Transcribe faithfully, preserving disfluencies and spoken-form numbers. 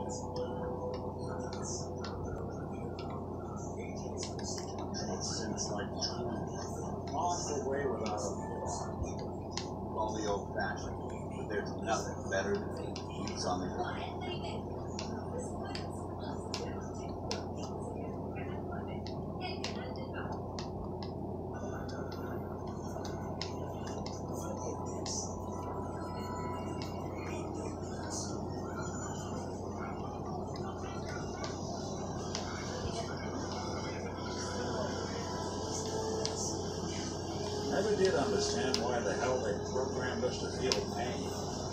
It's like lost the way without a Only old fashioned, but there's nothing better than boots on the ground. Never did understand why the hell they programmed us to feel pain.